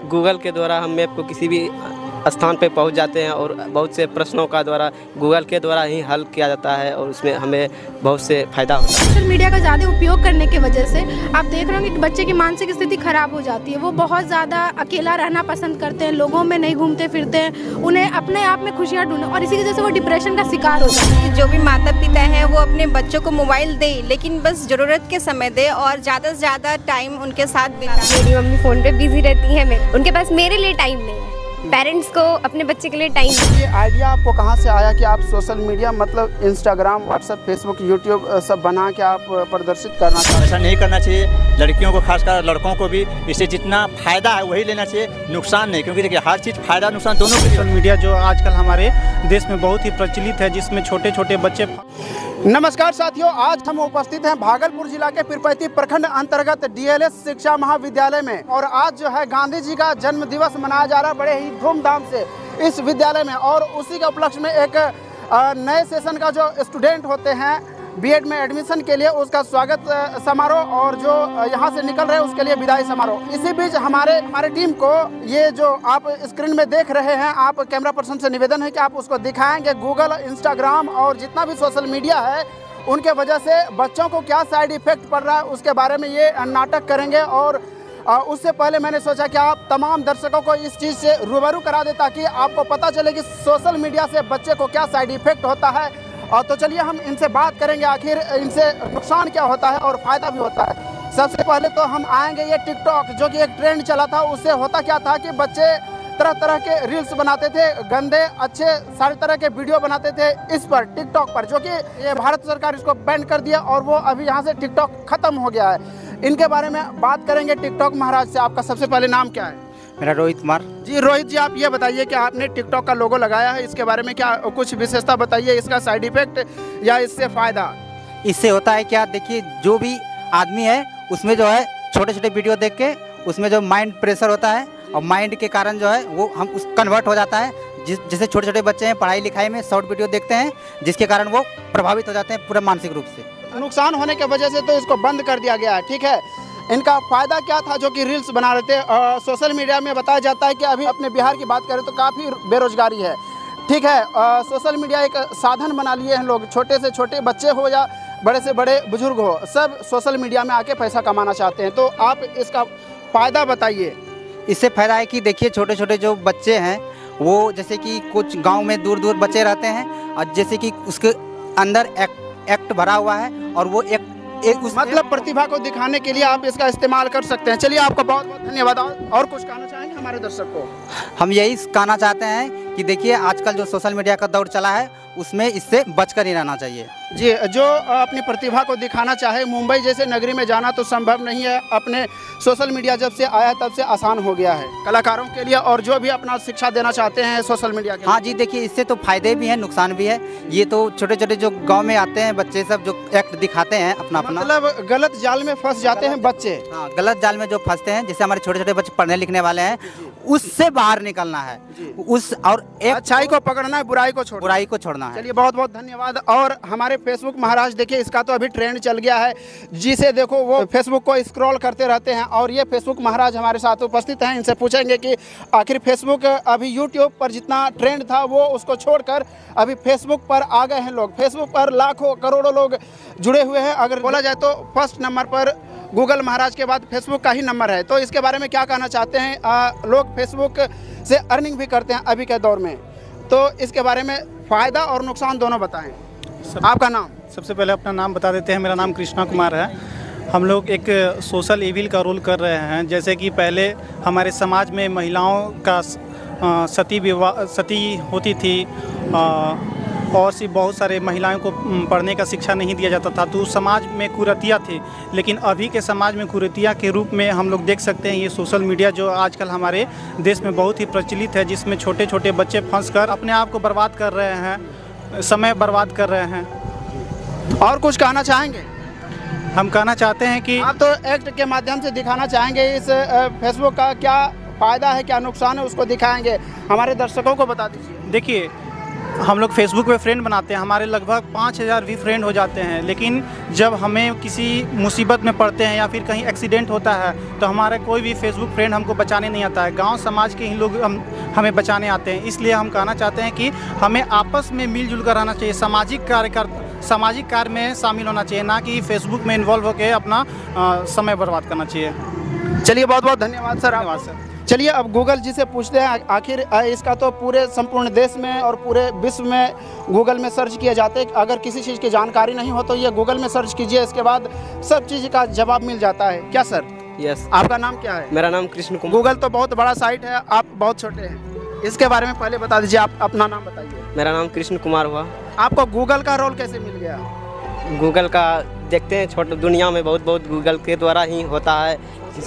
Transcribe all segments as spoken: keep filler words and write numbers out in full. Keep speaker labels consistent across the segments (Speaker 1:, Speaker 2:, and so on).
Speaker 1: Google के द्वारा हम मैप को किसी भी स्थान पे पहुंच जाते हैं और बहुत से प्रश्नों का द्वारा गूगल के द्वारा ही हल किया जाता है और उसमें हमें बहुत से फ़ायदा होता है।
Speaker 2: सोशल मीडिया का ज़्यादा उपयोग करने की वजह से आप देख रहे हो कि बच्चे की मानसिक स्थिति खराब हो जाती है। वो बहुत ज़्यादा अकेला रहना पसंद करते हैं, लोगों में नहीं घूमते फिरते हैं, उन्हें अपने आप में खुशियाँ ढूंढना, और इसी की वजह से वो डिप्रेशन का शिकार हो जाते हैं।
Speaker 3: जो भी माता पिता हैं वो अपने बच्चों को मोबाइल दे, लेकिन बस ज़रूरत के समय दे और ज़्यादा से ज़्यादा टाइम उनके साथ बिताए।
Speaker 4: मेरी मम्मी फ़ोन पे बिजी रहती है, मैं उनके पास मेरे लिए टाइम नहीं है। पेरेंट्स को अपने बच्चे के लिए टाइम।
Speaker 5: ये आइडिया आपको कहाँ से आया कि आप सोशल मीडिया मतलब इंस्टाग्राम, व्हाट्सएप, फेसबुक, यूट्यूब सब बना के आप प्रदर्शित करना चाहते हैं?
Speaker 6: ऐसा नहीं करना चाहिए। लड़कियों को, खासकर लड़कों को भी इससे जितना फायदा है वही लेना चाहिए, नुकसान नहीं। क्योंकि देखिए हर चीज़ फायदा नुकसान दोनों के।
Speaker 7: सोशल मीडिया जो आजकल हमारे देश में बहुत ही प्रचलित है, जिसमें छोटे छोटे बच्चे।
Speaker 5: नमस्कार साथियों, आज हम उपस्थित हैं भागलपुर जिला के पीरपैंती प्रखंड अंतर्गत डीएलएस शिक्षा महाविद्यालय में, और आज जो है गांधी जी का जन्म दिवस मनाया जा रहा है बड़े ही धूमधाम से इस विद्यालय में। और उसी के उपलक्ष्य में एक नए सेशन का जो स्टूडेंट होते हैं बीएड में एडमिशन के लिए, उसका स्वागत समारोह और जो यहाँ से निकल रहे हैं उसके लिए विदाई समारोह। इसी बीच हमारे हमारे टीम को ये जो आप स्क्रीन में देख रहे हैं, आप कैमरा पर्सन से निवेदन है कि आप उसको दिखाएंगे गूगल, इंस्टाग्राम और जितना भी सोशल मीडिया है उनके वजह से बच्चों को क्या साइड इफेक्ट पड़ रहा है उसके बारे में ये नाटक करेंगे। और उससे पहले मैंने सोचा कि आप तमाम दर्शकों को इस चीज़ से रूबरू करा दे ताकि आपको पता चले कि सोशल मीडिया से बच्चे को क्या साइड इफेक्ट होता है। और तो चलिए हम इनसे बात करेंगे, आखिर इनसे नुकसान क्या होता है और फ़ायदा भी होता है। सबसे पहले तो हम आएंगे ये टिकटॉक, जो कि एक ट्रेंड चला था। उससे होता क्या था कि बच्चे तरह तरह के रील्स बनाते थे, गंदे अच्छे सारे तरह के वीडियो बनाते थे इस पर, टिकटॉक पर, जो कि ये भारत सरकार इसको बैन कर दिया और वो अभी यहाँ से टिकटॉक ख़त्म हो गया है। इनके बारे में बात करेंगे टिकटॉक महाराज से। आपका सबसे पहले नाम क्या है?
Speaker 8: मेरा रोहित कुमार
Speaker 5: जी। रोहित जी, आप ये बताइए कि आपने टिकटॉक का लोगो लगाया है, इसके बारे में क्या कुछ विशेषता बताइए, इसका साइड इफेक्ट या इससे फ़ायदा?
Speaker 8: इससे होता है क्या, देखिए जो भी आदमी है उसमें जो है छोटे छोटे वीडियो देख के उसमें जो माइंड प्रेशर होता है और माइंड के कारण जो है वो हम उस कन्वर्ट हो जाता है। जिस जैसे छोटे छोटे बच्चे हैं पढ़ाई लिखाई में शॉर्ट वीडियो देखते हैं, जिसके कारण वो प्रभावित हो जाते हैं पूरे मानसिक रूप से।
Speaker 5: नुकसान होने की वजह से तो इसको बंद कर दिया गया है, ठीक है। इनका फ़ायदा क्या था जो कि रील्स बना रहे थे? और सोशल मीडिया में बताया जाता है कि अभी अपने बिहार की बात करें तो काफ़ी बेरोजगारी है, ठीक है। आ, सोशल मीडिया एक साधन बना लिए हैं लोग, छोटे से छोटे बच्चे हो या बड़े से बड़े बुजुर्ग हो, सब सोशल मीडिया में आके पैसा कमाना चाहते हैं। तो आप इसका फ़ायदा बताइए।
Speaker 8: इससे फ़ायदा है कि देखिए छोटे छोटे जो बच्चे हैं वो जैसे कि कुछ गाँव में दूर दूर बच्चे रहते हैं और जैसे कि उसके अंदर एक्ट एक्ट भरा हुआ है और वो एक एक उस
Speaker 5: मतलब प्रतिभा को दिखाने के लिए आप इसका इस्तेमाल कर सकते हैं। चलिए, आपका बहुत बहुत धन्यवाद। और कुछ कहना चाहेंगे हमारे दर्शक को?
Speaker 8: हम यही कहना चाहते हैं कि देखिए आजकल जो सोशल मीडिया का दौर चला है उसमें इससे बचकर ही रहना चाहिए।
Speaker 5: जी, जो अपनी प्रतिभा को दिखाना चाहे, मुंबई जैसे नगरी में जाना तो संभव नहीं है। अपने सोशल मीडिया जब से आया तब से आसान हो गया है कलाकारों के लिए और जो भी अपना शिक्षा देना चाहते हैं सोशल मीडिया के।
Speaker 8: हाँ जी, देखिए इससे तो फायदे भी हैं नुकसान भी है। ये तो छोटे छोटे जो गांव में आते हैं बच्चे सब जो एक्ट दिखाते हैं अपना अपना,
Speaker 5: मतलब गलत जाल में फंस जाते हैं बच्चे।
Speaker 8: हाँ, गलत जाल में जो फंसते हैं, जैसे हमारे छोटे छोटे बच्चे पढ़ने लिखने वाले हैं, उससे बाहर निकलना है, उस और एक
Speaker 5: अच्छाई को पकड़ना है, बुराई को छोड़ना
Speaker 8: बुराई को छोड़ना है।
Speaker 5: चलिए, बहुत बहुत धन्यवाद। और हमारे फेसबुक महाराज, देखिए इसका तो अभी ट्रेंड चल गया है, जिसे देखो वो फेसबुक को स्क्रॉल करते रहते हैं। और ये फेसबुक महाराज हमारे साथ उपस्थित हैं, इनसे पूछेंगे कि आखिर फेसबुक अभी यूट्यूब पर जितना ट्रेंड था वो उसको छोड़कर अभी फेसबुक पर आ गए हैं लोग। फेसबुक पर लाखों करोड़ों लोग जुड़े हुए हैं। अगर बोला जाए तो फर्स्ट नंबर पर गूगल महाराज के बाद फेसबुक का ही नंबर है। तो इसके बारे में क्या कहना चाहते हैं? आ, लोग फेसबुक से अर्निंग भी करते हैं अभी के दौर में, तो इसके बारे में फ़ायदा और नुकसान दोनों बताएं। आपका नाम?
Speaker 7: सबसे पहले अपना नाम बता देते हैं। मेरा नाम कृष्णा कुमार है। हम लोग एक सोशल इविल का रोल कर रहे हैं। जैसे कि पहले हमारे समाज में महिलाओं का सती विवाह सती होती थी आ, और सी बहुत सारे महिलाओं को पढ़ने का शिक्षा नहीं दिया जाता था, तो समाज में कुरीतियाँ थी। लेकिन अभी के समाज में कुरीतियाँ के रूप में हम लोग देख सकते हैं ये सोशल मीडिया जो आजकल हमारे देश में बहुत ही प्रचलित है, जिसमें छोटे छोटे बच्चे फंसकर अपने आप को बर्बाद कर रहे हैं, समय बर्बाद कर रहे हैं।
Speaker 5: और कुछ कहना चाहेंगे?
Speaker 7: हम कहना चाहते हैं कि
Speaker 5: आप तो एक्ट के माध्यम से दिखाना चाहेंगे इस फेसबुक का क्या फ़ायदा है, क्या नुकसान है, उसको दिखाएंगे, हमारे दर्शकों को बता दीजिए।
Speaker 7: देखिए हम लोग फेसबुक पे फ्रेंड बनाते हैं, हमारे लगभग पाँच हज़ार भी फ्रेंड हो जाते हैं, लेकिन जब हमें किसी मुसीबत में पड़ते हैं या फिर कहीं एक्सीडेंट होता है तो हमारा कोई भी फेसबुक फ्रेंड हमको बचाने नहीं आता है। गांव समाज के ही लोग हम हमें बचाने आते हैं। इसलिए हम कहना चाहते हैं कि हमें आपस में मिलजुल कर रहना चाहिए, सामाजिक कार्य कर सामाजिक कार्य में शामिल होना चाहिए, ना कि फेसबुक में इन्वॉल्व होकर अपना आ, समय बर्बाद करना चाहिए।
Speaker 5: चलिए बहुत बहुत धन्यवाद सर।
Speaker 7: धन्यवाद सर।
Speaker 5: चलिए अब गूगल जी से पूछते हैं, आखिर इसका तो पूरे संपूर्ण देश में और पूरे विश्व में गूगल में सर्च किया जाता है। अगर किसी चीज़ की जानकारी नहीं हो तो ये गूगल में सर्च कीजिए, इसके बाद सब चीज़ का जवाब मिल जाता है। क्या सर?
Speaker 1: यस।
Speaker 5: आपका नाम क्या है?
Speaker 1: मेरा नाम कृष्ण कुमार।
Speaker 5: गूगल तो बहुत बड़ा साइट है, आप बहुत छोटे हैं, इसके बारे में पहले बता दीजिए। आप अपना नाम बताइए।
Speaker 1: मेरा नाम कृष्ण कुमार हुआ।
Speaker 5: आपको गूगल का रोल कैसे मिल गया?
Speaker 1: गूगल का देखते हैं, छोटे दुनिया में बहुत बहुत गूगल के द्वारा ही होता है।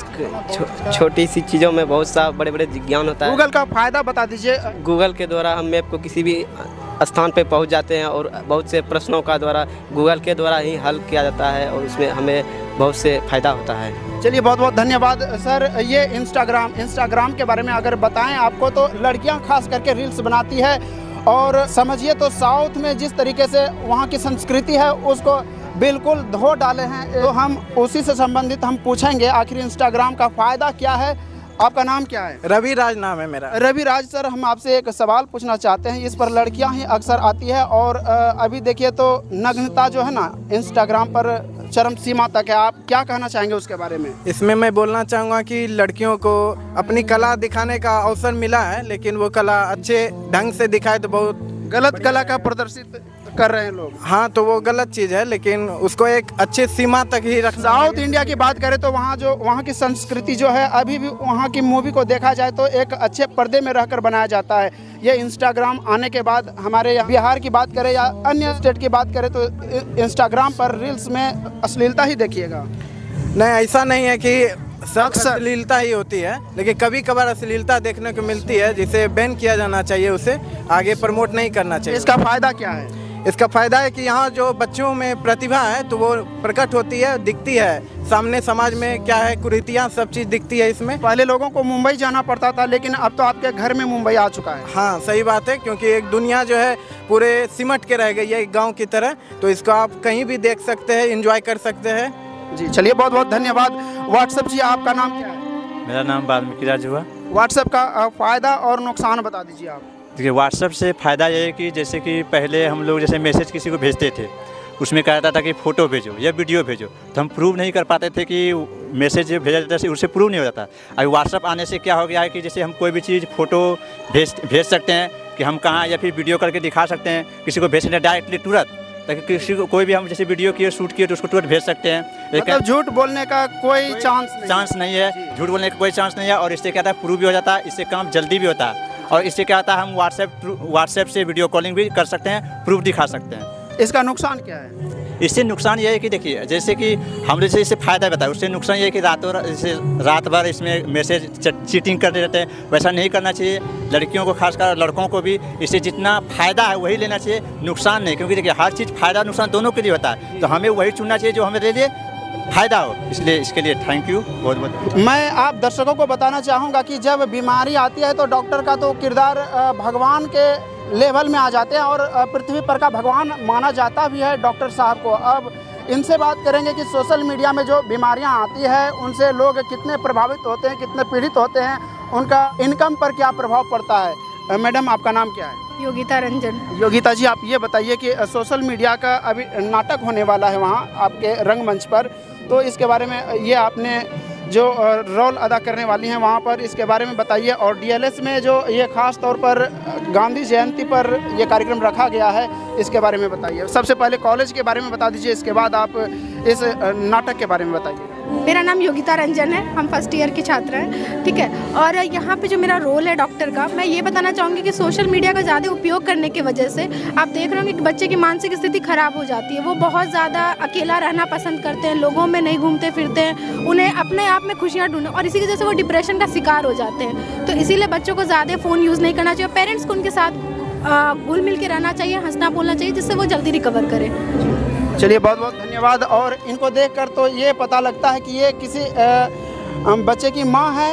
Speaker 1: छो, छोटी सी चीज़ों में बहुत सा बड़े बड़े ज्ञान होता है।
Speaker 5: गूगल का फ़ायदा बता दीजिए।
Speaker 1: गूगल के द्वारा हम मैप को किसी भी स्थान पे पहुंच जाते हैं और बहुत से प्रश्नों का द्वारा गूगल के द्वारा ही हल किया जाता है और उसमें हमें बहुत से फ़ायदा होता है।
Speaker 5: चलिए बहुत बहुत धन्यवाद सर। ये इंस्टाग्राम इंस्टाग्राम के बारे में अगर बताएं आपको, तो लड़कियां खास करके रील्स बनाती है और समझिए तो साउथ में जिस तरीके से वहाँ की संस्कृति है उसको बिल्कुल धो डाले हैं। तो हम उसी से संबंधित हम पूछेंगे आखिर इंस्टाग्राम का फ़ायदा क्या है। आपका नाम क्या है?
Speaker 9: रवि राज नाम है मेरा।
Speaker 5: रवि राज सर, हम आपसे एक सवाल पूछना चाहते हैं। इस पर लड़कियां ही अक्सर आती है और अभी देखिए तो नग्नता जो है ना इंस्टाग्राम पर चरम सीमा तक है। आप क्या कहना चाहेंगे उसके बारे में?
Speaker 9: इसमें मैं बोलना चाहूँगा कि लड़कियों को अपनी कला दिखाने का अवसर मिला है, लेकिन वो कला अच्छे ढंग से दिखाए तो बहुत
Speaker 5: गलत कला का प्रदर्शित कर रहे हैं लोग।
Speaker 9: हाँ, तो वो गलत चीज़ है, लेकिन उसको एक अच्छे सीमा तक ही रखना।
Speaker 5: साउथ इंडिया की बात करें तो वहाँ जो वहाँ की संस्कृति जो है, अभी भी वहाँ की मूवी को देखा जाए तो एक अच्छे पर्दे में रहकर बनाया जाता है। ये इंस्टाग्राम आने के बाद हमारे यहाँ बिहार की बात करें या अन्य स्टेट की बात करें तो इंस्टाग्राम पर रील्स में अश्लीलता ही देखिएगा।
Speaker 9: नहीं, ऐसा नहीं है कि सब अश्लीलता ही होती है, लेकिन कभी कभार अश्लीलता देखने को मिलती है जिसे बैन किया जाना चाहिए, उसे आगे प्रमोट नहीं करना चाहिए।
Speaker 5: इसका फ़ायदा क्या है?
Speaker 9: इसका फ़ायदा है कि यहाँ जो बच्चों में प्रतिभा है तो वो प्रकट होती है, दिखती है सामने, समाज में क्या है कुरीतियाँ, सब चीज़ दिखती है इसमें।
Speaker 5: पहले लोगों को मुंबई जाना पड़ता था, लेकिन अब तो आपके घर में मुंबई आ चुका है।
Speaker 9: हाँ, सही बात है, क्योंकि एक दुनिया जो है पूरे सिमट के रह गई है एक गाँव की तरह, तो इसको आप कहीं भी देख सकते हैं, इंजॉय कर सकते हैं।
Speaker 5: जी चलिए बहुत बहुत धन्यवाद। व्हाट्सएप जी, आपका नाम क्या है?
Speaker 6: मेरा नाम वाल्मीकि राज हुआ।
Speaker 5: व्हाट्सएप का फ़ायदा और नुकसान बता दीजिए आप।
Speaker 6: देखिए, व्हाट्सएप से फ़ायदा ये है कि जैसे कि पहले हम लोग जैसे मैसेज किसी को भेजते थे, उसमें कहा जाता था कि फ़ोटो भेजो या वीडियो भेजो, तो हम प्रूव नहीं कर पाते थे कि मैसेज भेजा जाता है उससे प्रूव नहीं हो जाता। अभी व्हाट्सएप आने से क्या हो गया है कि जैसे हम कोई भी चीज़ फ़ोटो भेज भेज सकते हैं कि हम कहाँ, या फिर वीडियो करके दिखा सकते हैं, किसी को भेज सकते हैं डायरेक्टली तुरंत, ताकि किसी को कोई भी हम जैसे वीडियो किए, शूट किए तो उसको तुरंत भेज सकते हैं।
Speaker 5: मतलब झूठ बोलने का कोई चांस नहीं
Speaker 6: चांस नहीं है, झूठ बोलने का कोई चांस नहीं है। और इससे क्या होता है, प्रूव भी हो जाता है, इससे काम जल्दी भी होता है। और इससे क्या होता है, हम व्हाट्सएप व्हाट्सएप से वीडियो कॉलिंग भी कर सकते हैं, प्रूफ दिखा सकते हैं।
Speaker 5: इसका नुकसान क्या है?
Speaker 6: इससे नुकसान ये है कि देखिए, जैसे कि हम जैसे इससे फ़ायदा बताया, उससे नुकसान ये है कि रातों जैसे रात भर इसमें मैसेज चीटिंग करते रहते हैं, वैसा नहीं करना चाहिए। लड़कियों को, खासकर लड़कों को भी इससे जितना फ़ायदा है वही लेना चाहिए, नुकसान नहीं। क्योंकि देखिए, हर चीज़ फ़ायदा नुकसान दोनों के लिए होता है, तो हमें वही चुनना चाहिए जो हमारे लिए फ़ायदा हो। इसलिए इसके लिए थैंक यू बहुत बहुत।
Speaker 5: मैं आप दर्शकों को बताना चाहूँगा कि जब बीमारी आती है तो डॉक्टर का तो किरदार भगवान के लेवल में आ जाते हैं और पृथ्वी पर का भगवान माना जाता भी है डॉक्टर साहब को। अब इनसे बात करेंगे कि सोशल मीडिया में जो बीमारियां आती है उनसे लोग कितने प्रभावित होते हैं, कितने पीड़ित होते हैं, उनका इनकम पर क्या प्रभाव पड़ता है। मैडम, आपका नाम क्या है?
Speaker 2: योगिता रंजन।
Speaker 5: योगिता जी, आप ये बताइए कि सोशल मीडिया का अभी नाटक होने वाला है वहाँ आपके रंगमंच पर, तो इसके बारे में ये आपने जो रोल अदा करने वाली हैं वहाँ पर, इसके बारे में बताइए। और डीएलएस में जो ये खास तौर पर गांधी जयंती पर ये कार्यक्रम रखा गया है, इसके बारे में बताइए। सबसे पहले कॉलेज के बारे में बता दीजिए, इसके बाद आप इस नाटक के बारे में बताइए।
Speaker 2: मेरा नाम योगिता रंजन है, हम फर्स्ट ईयर के छात्र हैं, ठीक है। और यहाँ पे जो मेरा रोल है डॉक्टर का, मैं ये बताना चाहूँगी कि सोशल मीडिया का ज़्यादा उपयोग करने की वजह से आप देख रहे होंगे कि बच्चे की मानसिक स्थिति ख़राब हो जाती है। वो बहुत ज़्यादा अकेला रहना पसंद करते हैं, लोगों में नहीं घूमते फिरते हैं, उन्हें अपने आप में खुशियाँ ढूंढना, और इसी की वजह से वो डिप्रेशन का शिकार हो जाते हैं। तो इसीलिए बच्चों को ज़्यादा फ़ोन यूज़ नहीं करना चाहिए, पेरेंट्स को उनके साथ घुल मिल के रहना चाहिए, हंसना बोलना चाहिए, जिससे वो जल्दी रिकवर करें।
Speaker 5: चलिए बहुत बहुत धन्यवाद। और इनको देखकर तो ये पता लगता है कि ये किसी बच्चे की माँ है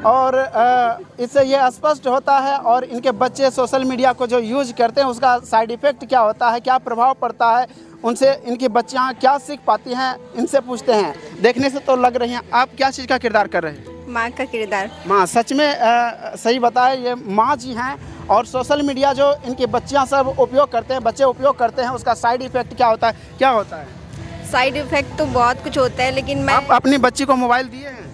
Speaker 5: और इससे ये स्पष्ट होता है और इनके बच्चे सोशल मीडिया को जो यूज करते हैं उसका साइड इफ़ेक्ट क्या होता है, क्या प्रभाव पड़ता है, उनसे इनकी बच्चियाँ क्या सीख पाती हैं, इनसे पूछते हैं। देखने से तो लग रही हैं आप क्या चीज़ का किरदार कर रहे हैं?
Speaker 3: माँ का किरदार।
Speaker 5: माँ, सच में आ, सही बताएं, ये माँ जी हैं और सोशल मीडिया जो इनकी बच्चियाँ सब उपयोग करते हैं, बच्चे उपयोग करते हैं, उसका साइड इफ़ेक्ट क्या होता है? क्या होता है
Speaker 3: साइड इफ़ेक्ट? तो बहुत कुछ होता है, लेकिन मैं
Speaker 5: आप अपनी बच्ची को मोबाइल दिए हैं?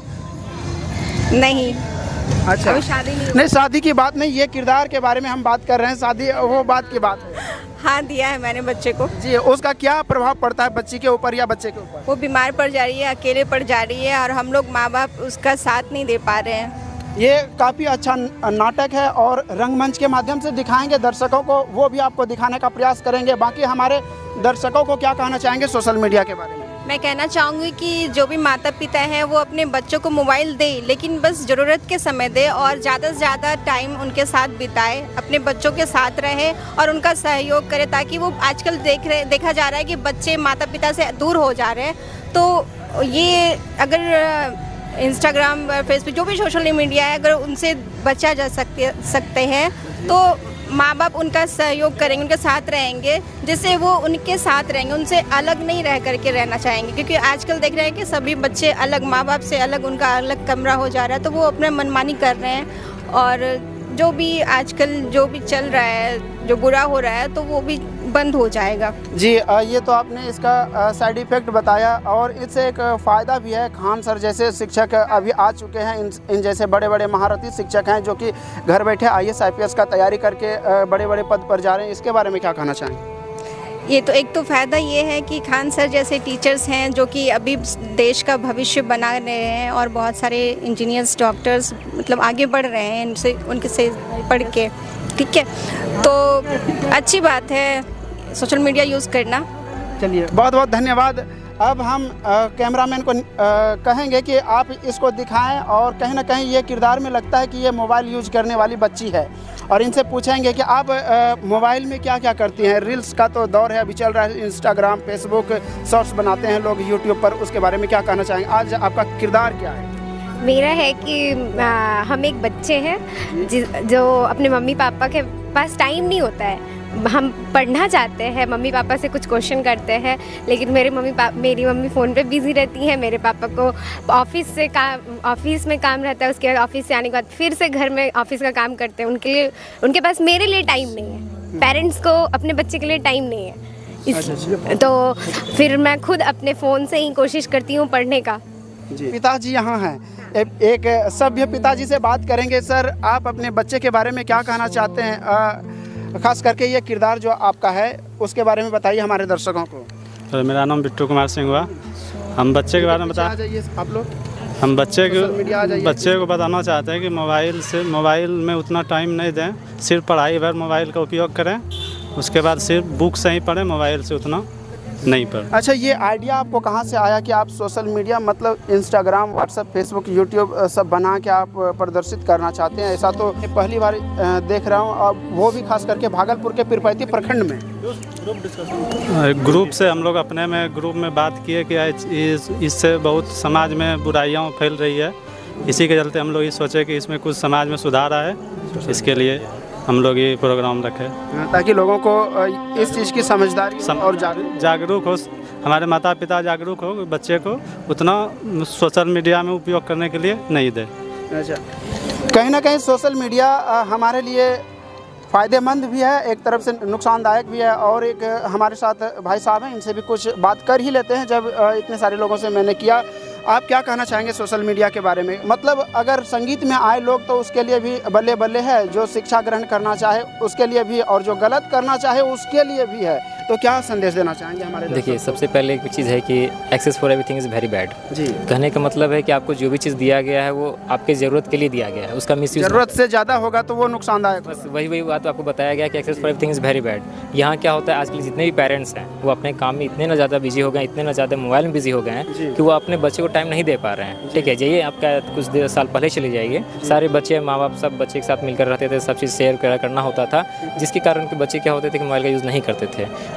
Speaker 3: नहीं।
Speaker 5: अच्छा,
Speaker 3: अभी शादी नहीं
Speaker 5: नहीं, शादी की बात नहीं, ये किरदार के बारे में हम बात कर रहे हैं, शादी वो बात की बात है।
Speaker 3: हाँ, दिया है मैंने बच्चे को।
Speaker 5: जी, उसका क्या प्रभाव पड़ता है बच्ची के ऊपर या बच्चे के ऊपर?
Speaker 3: वो बीमार पड़ जा रही है, अकेले पड़ जा रही है और हम लोग माँ बाप उसका साथ नहीं दे पा रहे हैं।
Speaker 5: ये काफ़ी अच्छा नाटक है और रंगमंच के माध्यम से दिखाएंगे दर्शकों को, वो भी आपको दिखाने का प्रयास करेंगे। बाकी हमारे दर्शकों को क्या कहना चाहेंगे सोशल मीडिया के बारे में?
Speaker 3: मैं कहना चाहूँगी कि जो भी माता पिता हैं वो अपने बच्चों को मोबाइल दे, लेकिन बस ज़रूरत के समय दे और ज़्यादा से ज़्यादा टाइम उनके साथ बिताए, अपने बच्चों के साथ रहे और उनका सहयोग करे, ताकि वो आजकल देख रहे देखा जा रहा है कि बच्चे माता पिता से दूर हो जा रहे हैं। तो ये अगर इंस्टाग्राम, फेसबुक, जो भी सोशल मीडिया है, अगर उनसे बचा जा सकते सकते हैं तो माँ बाप उनका सहयोग करेंगे, उनके साथ रहेंगे, जिससे वो उनके साथ रहेंगे, उनसे अलग नहीं रह करके रहना चाहेंगे। क्योंकि आजकल देख रहे हैं कि सभी बच्चे अलग, माँ बाप से अलग, उनका अलग कमरा हो जा रहा है, तो वो अपना मनमानी कर रहे हैं और जो भी आजकल जो भी चल रहा है, जो बुरा हो रहा है, तो वो भी बंद हो जाएगा।
Speaker 5: जी, ये तो आपने इसका साइड इफ़ेक्ट बताया और इससे एक फ़ायदा भी है। खान सर जैसे शिक्षक अभी आ चुके हैं, इन इन जैसे बड़े बड़े महारथी शिक्षक हैं जो कि घर बैठे I A S I P S का तैयारी करके बड़े बड़े पद पर जा रहे हैं। इसके बारे में क्या कहना चाहेंगे?
Speaker 3: ये तो एक तो फ़ायदा ये है कि खान सर जैसे टीचर्स हैं जो कि अभी देश का भविष्य बना रहे हैं और बहुत सारे इंजीनियर्स, डॉक्टर्स मतलब आगे बढ़ रहे हैं इनसे, उनके से पढ़ के। ठीक है, तो अच्छी बात है सोशल मीडिया यूज़ करना।
Speaker 5: चलिए, बहुत बहुत धन्यवाद। अब हम कैमरामैन को आ, कहेंगे कि आप इसको दिखाएं और कहीं ना कहीं ये किरदार में लगता है कि ये मोबाइल यूज करने वाली बच्ची है और इनसे पूछेंगे कि आप आ, मोबाइल में क्या क्या करती हैं? रील्स का तो दौर है, अभी चल रहा है, इंस्टाग्राम, फेसबुक, शॉर्ट्स बनाते हैं लोग यूट्यूब पर, उसके बारे में क्या कहना चाहेंगे? आज आपका किरदार क्या है?
Speaker 4: मेरा है कि आ, हम एक बच्चे हैं जो अपने मम्मी पापा के पास टाइम नहीं होता है। हम पढ़ना चाहते हैं, मम्मी पापा से कुछ क्वेश्चन करते हैं, लेकिन मेरे मम्मी पापा मेरी मम्मी फ़ोन पे बिज़ी रहती हैं। मेरे पापा को ऑफिस से काम ऑफिस में काम रहता है, उसके बाद ऑफिस से आने के बाद फिर से घर में ऑफिस का काम करते हैं। उनके लिए उनके पास मेरे लिए टाइम नहीं है, पेरेंट्स को अपने बच्चे के लिए टाइम नहीं है। इस तो फिर मैं खुद अपने फ़ोन से ही कोशिश करती हूँ पढ़ने का।
Speaker 5: पिताजी यहाँ हैं, एक सभ्य पिताजी से बात करेंगे। सर, आप अपने बच्चे के बारे में क्या कहना चाहते हैं? आ, खास करके ये किरदार जो आपका है उसके बारे में बताइए हमारे दर्शकों को।
Speaker 10: तो मेरा नाम बिट्टू कुमार सिंह हुआ। हम बच्चे के बारे में बता
Speaker 5: आप लोग
Speaker 10: हम बच्चे को बच्चे को बताना चाहते हैं कि मोबाइल से मोबाइल में उतना टाइम नहीं दें, सिर्फ पढ़ाई भर मोबाइल का उपयोग करें, उसके बाद सिर्फ बुक से ही पढ़ें, मोबाइल से उतना नहीं पढ़ें।
Speaker 5: अच्छा, ये आइडिया आपको कहाँ से आया कि आप सोशल मीडिया मतलब इंस्टाग्राम, व्हाट्सएप, फेसबुक, यूट्यूब सब बना के आप प्रदर्शित करना चाहते हैं? ऐसा तो पहली बार देख रहा हूँ, अब वो भी खास करके भागलपुर के पीरपैंती प्रखंड में।
Speaker 10: ग्रुप से हम लोग अपने में ग्रुप में बात किए कि इस, इससे बहुत समाज में बुराइयाँ फैल रही है, इसी के चलते हम लोग ये सोचे कि इसमें कुछ समाज में सुधार आए, इसके लिए हम लोग ये प्रोग्राम रखे
Speaker 5: ताकि लोगों को इस चीज़ की समझदारी सम, और
Speaker 10: जागरूक हो, हमारे माता पिता जागरूक हो, बच्चे को उतना सोशल मीडिया में उपयोग करने के लिए नहीं दे।
Speaker 5: अच्छा, कहीं ना कहीं सोशल मीडिया हमारे लिए फ़ायदेमंद भी है, एक तरफ से नुकसानदायक भी है। और एक हमारे साथ भाई साहब हैं, इनसे भी कुछ बात कर ही लेते हैं। जब इतने सारे लोगों से मैंने किया, आप क्या कहना चाहेंगे सोशल मीडिया के बारे में? मतलब अगर संगीत में आए लोग तो उसके लिए भी बल्ले बल्ले है, जो शिक्षा ग्रहण करना चाहे उसके लिए भी, और जो गलत करना चाहे उसके लिए भी है। तो क्या संदेश देना चाहेंगे हमारे?
Speaker 11: देखिए, सबसे पहले एक चीज़ है कि excess for everything is very bad. जी, कहने का मतलब है कि आपको जो भी चीज़ दिया गया है वो आपकी ज़रूरत के लिए दिया गया है, उसका मिसयूज़
Speaker 5: ज़रूरत से ज़्यादा होगा तो वो नुकसानदायक।
Speaker 11: बस वही वही बात आपको बताया गया कि excess for everything is very bad. यहाँ क्या होता है, आजकल जितने भी पेरेंट्स हैं वो अपने काम में इतने ना ज़्यादा बिजी हो गए, इतने ना ज़्यादा मोबाइल में बिजी हो गए हैं कि वो अपने बच्चे को टाइम नहीं दे पा रहे हैं। ठीक है, जाइए आपका कुछ देर साल पहले चले जाइए, सारे बच्चे, माँ बाप सब बच्चे के साथ मिलकर रहते थे, सब चीज़ शेयर करना होता था, जिसके कारण के बच्चे क्या होते थे कि मोबाइल का यूज़ नहीं करते थे।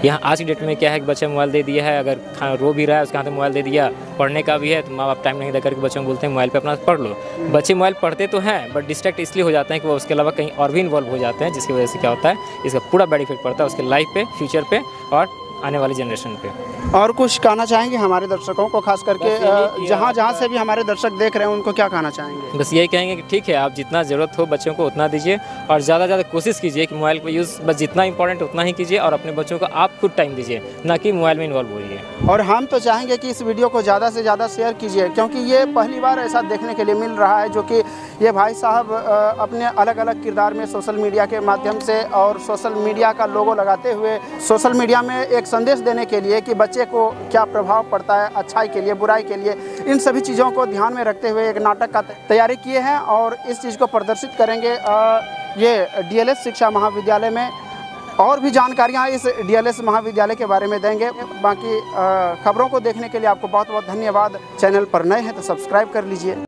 Speaker 11: यहाँ आज की डेट में क्या है कि बच्चे मोबाइल दे दिया है, अगर रो भी रहा है उसके हाथ में मोबाइल दे दिया, पढ़ने का भी है तो माँ बाप टाइम नहीं दे करके बच्चों को बोलते हैं मोबाइल पे अपना पढ़ लो। बच्चे मोबाइल पढ़ते तो हैं बट डिस्ट्रैक्ट इसलिए हो जाते हैं कि वो उसके अलावा कहीं और भी इन्वॉल्व हो जाते हैं, जिसकी वजह से क्या होता है इसका पूरा बैड इफेक्ट पड़ता है उसके लाइफ पे, फ्यूचर पे और आने वाली जनरेशन पे।
Speaker 5: और कुछ कहना चाहेंगे हमारे दर्शकों को, खास करके जहाँ जहाँ से भी हमारे दर्शक देख रहे हैं उनको क्या कहना चाहेंगे?
Speaker 11: बस यही कहेंगे कि ठीक है आप जितना ज़रूरत हो बच्चों को उतना दीजिए और ज़्यादा से ज़्यादा कोशिश कीजिए कि मोबाइल का यूज़ बस जितना इंपॉर्टेंट उतना ही कीजिए और अपने बच्चों को आप खुद टाइम दीजिए, ना कि मोबाइल में इन्वॉल्व होइए।
Speaker 5: और हम तो चाहेंगे कि इस वीडियो को ज़्यादा से ज़्यादा शेयर कीजिए, क्योंकि ये पहली बार ऐसा देखने के लिए मिल रहा है जो कि ये भाई साहब अपने अलग अलग किरदार में सोशल मीडिया के माध्यम से और सोशल मीडिया का लोगो लगाते हुए सोशल मीडिया में एक संदेश देने के लिए कि बच्चे को क्या प्रभाव पड़ता है अच्छाई के लिए बुराई के लिए, इन सभी चीज़ों को ध्यान में रखते हुए एक नाटक का तैयारी किए हैं और इस चीज़ को प्रदर्शित करेंगे ये डीएलएस शिक्षा महाविद्यालय में। और भी जानकारियाँ इस डीएलएस महाविद्यालय के बारे में देंगे। बाकी खबरों को देखने के लिए आपको बहुत बहुत धन्यवाद। चैनल पर नए हैं तो सब्सक्राइब कर लीजिए।